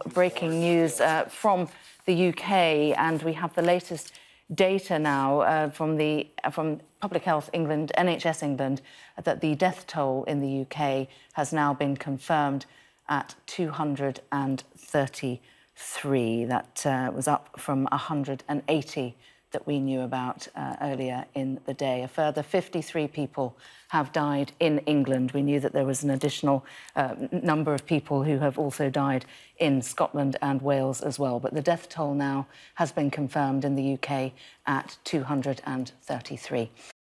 breaking news from the UK, and we have the latest data now from Public Health England, NHS England, that the death toll in the UK has now been confirmed at 233. That was up from 180 that we knew about earlier in the day. A further 53 people have died in England. We knew that there was an additional number of people who have also died in Scotland and Wales as well. But the death toll now has been confirmed in the UK at 233.